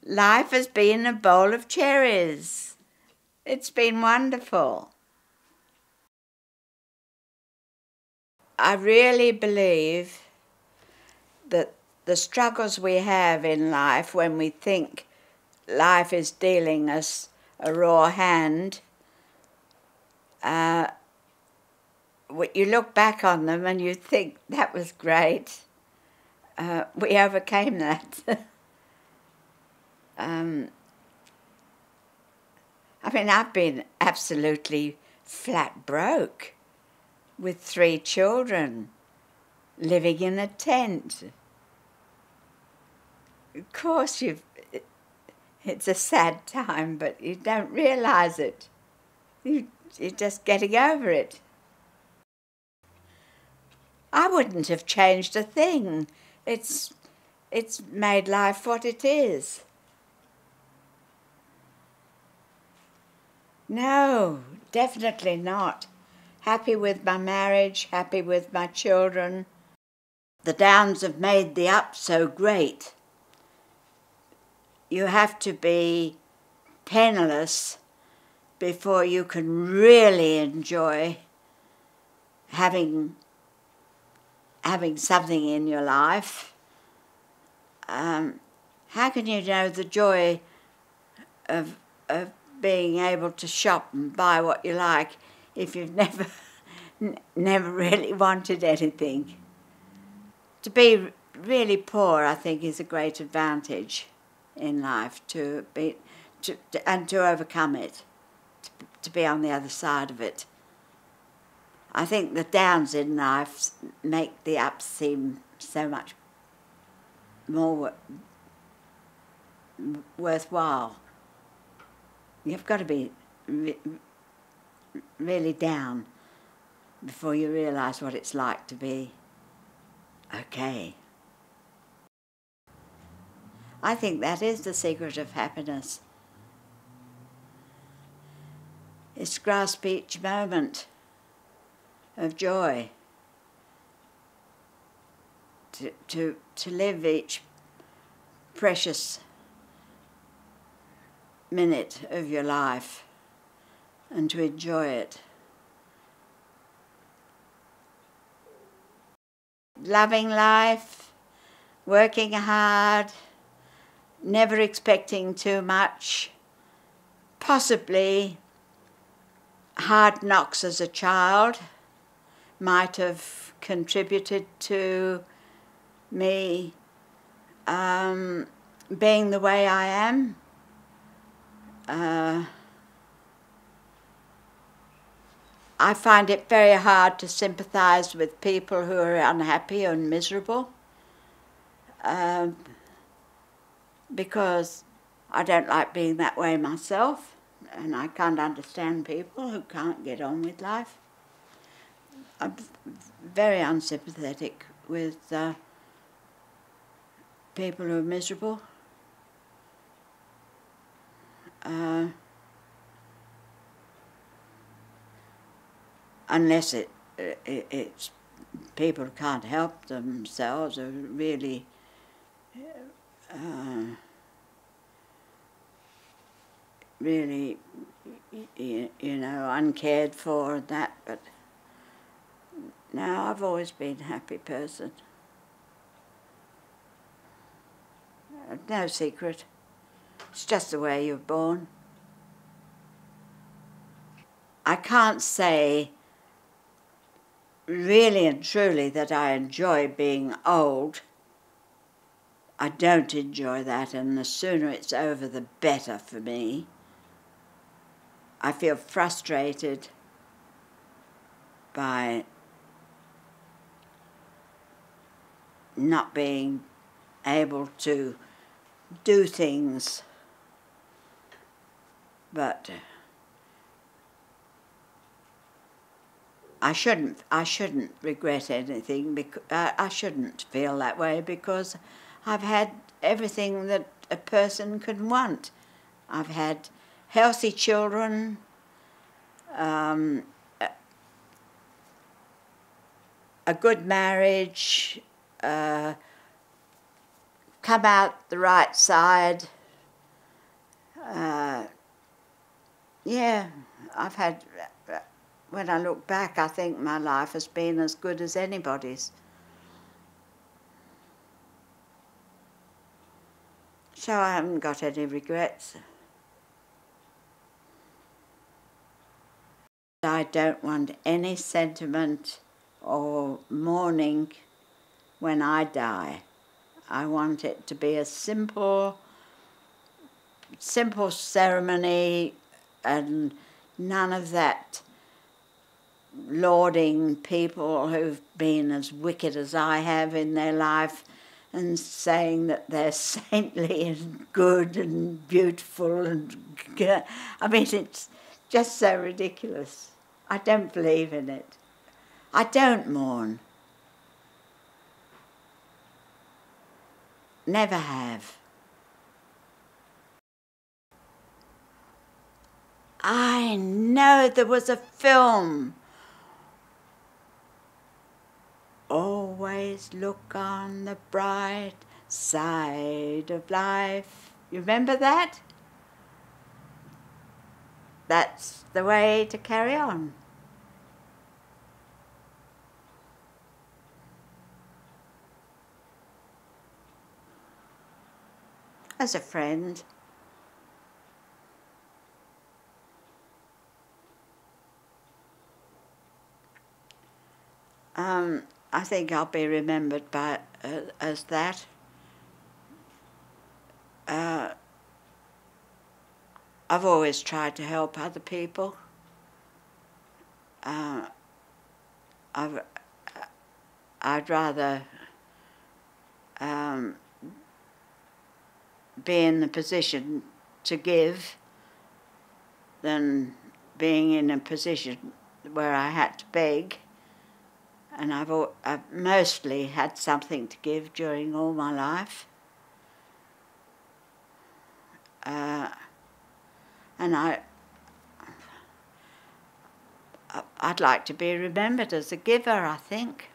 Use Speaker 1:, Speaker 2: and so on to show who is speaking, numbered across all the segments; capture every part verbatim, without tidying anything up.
Speaker 1: Life has been a bowl of cherries. It's been wonderful. I really believe that the struggles we have in life when we think life is dealing us a raw hand, uh, you look back on them and you think, that was great. Uh, we overcame that. um, I mean, I've been absolutely flat broke with three children, living in a tent. Of course, you've, it's a sad time, but you don't realise it. You, you're just getting over it. I wouldn't have changed a thing. It's, it's made life what it is. No, definitely not. Happy with my marriage, happy with my children. The downs have made the ups so great. You have to be penniless before you can really enjoy having, having something in your life. Um, how can you know the joy of, of being able to shop and buy what you like if you've never, n never really wanted anything? To be really poor, I think, is a great advantage in life, to be, to, to, and to overcome it, to, to be on the other side of it. I think the downs in life make the ups seem so much more worthwhile. You've got to be re really down before you realise what it's like to be okay. I think that is the secret of happiness. It's to grasp each moment of joy, to, to, to live each precious minute of your life and to enjoy it. Loving life, working hard, never expecting too much, possibly hard knocks as a child might have contributed to me um, being the way I am. Uh, I find it very hard to sympathise with people who are unhappy and miserable, um, because I don't like being that way myself, and I can't understand people who can't get on with life. I'm very unsympathetic with uh, people who are miserable. Uh, unless it, it it's people can't help themselves, or really uh, really you, you know uncared for and that, but no, I've always been a happy person. No secret. It's just the way you're born. I can't say really and truly that I enjoy being old. I don't enjoy that, and the sooner it's over, the better for me. I feel frustrated by not being able to do things, but I shouldn't. I shouldn't regret anything. Because uh, I shouldn't feel that way, because I've had everything that a person could want. I've had healthy children, um, a, a good marriage, uh, come out the right side, Uh, yeah, I've had, when I look back, I think my life has been as good as anybody's. So I haven't got any regrets. I don't want any sentiment or mourning when I die. I want it to be a simple, simple ceremony and none of that lauding people who've been as wicked as I have in their life and saying that they're saintly and good and beautiful and I mean, it's just so ridiculous. I don't believe in it. I don't mourn. Never have. I know there was a film. Always look on the bright side of life. You remember that? That's the way to carry on. As a friend. Um, I think I'll be remembered by uh, as that. Uh, I've always tried to help other people. Uh, I've, I'd rather um, be in the position to give than being in a position where I had to beg. And I've, I've mostly had something to give during all my life. Uh, and I, I'd like to be remembered as a giver, I think.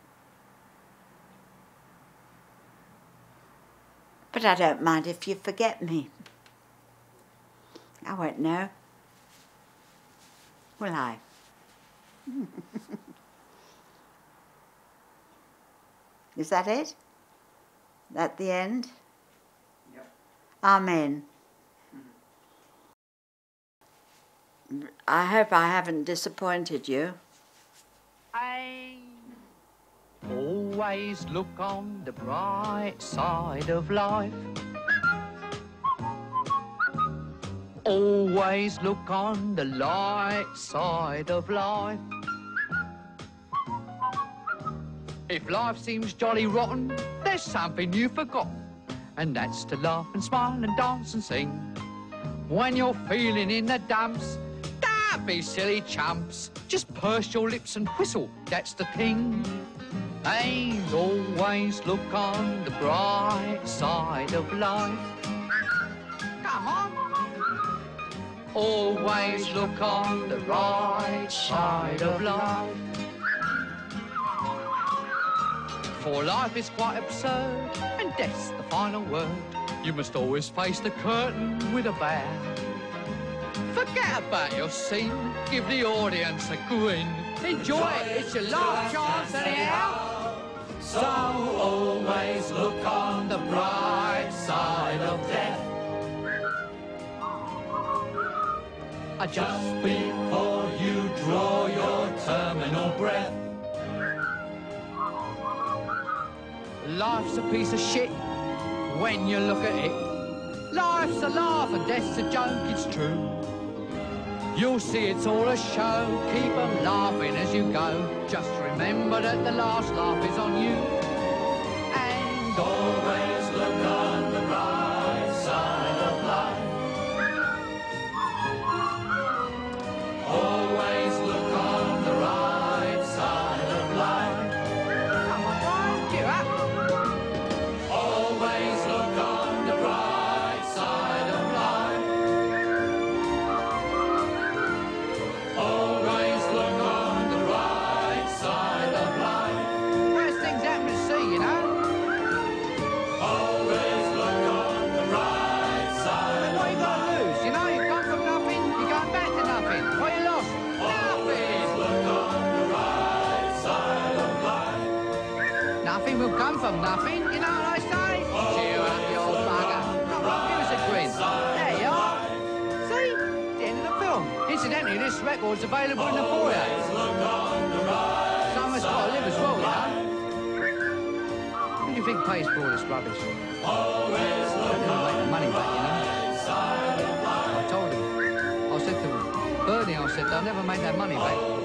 Speaker 1: But I don't mind if you forget me. I won't know. Will I? Is that it? That the end?
Speaker 2: Yep.
Speaker 1: Amen. Mm-hmm. I hope I haven't disappointed you.
Speaker 3: I always look on the bright side of life. Always look on the light side of life. If life seems jolly rotten, there's something you've forgotten, and that's to laugh and smile and dance and sing. When you're feeling in the dumps, don't be silly chumps. Just purse your lips and whistle, that's the thing. And always look on the bright side of life. Come on. Always look on the right side of life. For life is quite absurd, and death's the final word. You must always face the curtain with a bow. Forget about your scene, give the audience a grin. Enjoy it, it's your last chance anyhow. So always look on the bright side of death. Just before you draw your terminal breath. Life's a piece of shit when you look at it. Life's a laugh and death's a joke, it's true. You'll see it's all a show, keep on laughing as you go. Just remember that the last laugh is on you. And always look on the right side of life. Always look on the right side of life. Come on, Brian, get up. Always look on the right side of life. Always look on the right side of life. Worst things happen at sea, you know. nothing will come from nothing, you know what I say? Cheer up, you old bugger. Come on, give us a grin. There you are. See? The end of the film. Incidentally, this record's available in the foyer. Someone's got to live as well, you know? Who do you think pays for all this rubbish? Always look on. Make the money back, you know? I told him. I said to him, Bernie, I said, they'll never make that money back.